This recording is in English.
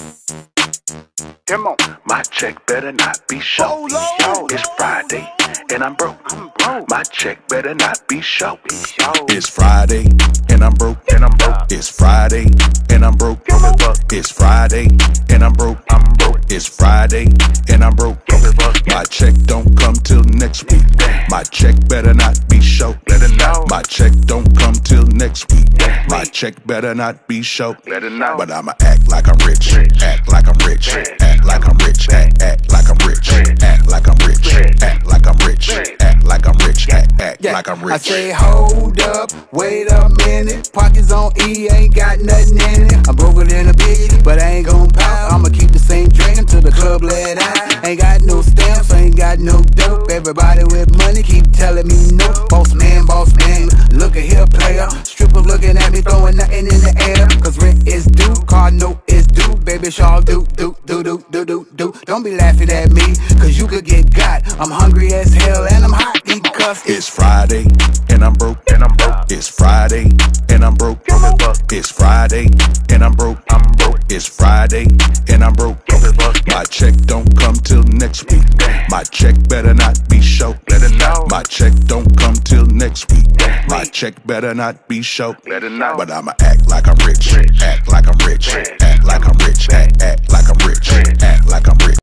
Come on. My check better not be short. It's Friday and I'm broke. My check better not be short. It's Friday and I'm broke. It's Friday and I'm broke. It's Friday and I'm broke. It's Friday and I'm broke. My check don't come till next week. My check better not be short. My check don't come till next week. My check better not be short. But I'ma act like I'm rich. Act like I'm rich. Act like I'm rich. Act like I'm rich. Act like I'm rich. Act like I'm rich. Act like I'm rich. Act like I'm rich. I say hold up, wait a minute. Pockets on E, ain't got nothing in it. I'm broker than a bitch, but I ain't gon' pout. I'ma keep the same drink until the club let out. Ain't got no stamps, ain't got no dope. Everybody with money keep telling me no. Boss man, look at here, player. Stripper looking at me, throwing nothing in the air. Cause rent is due, car note is due. Baby shawl do. Don't be laughing at me, cause you could get got. I'm hungry as hell and I'm hot because it's Friday and I'm broke. It's Friday and I'm broke. It's Friday and I'm broke. It's Friday and I'm broke. My check don't come till next week. My check better not be short. My check don't come till next week. My check better not be short. But I'ma act like I'm rich. Act like I'm rich. Act like I'm rich. Act like I'm rich. Act like I'm rich.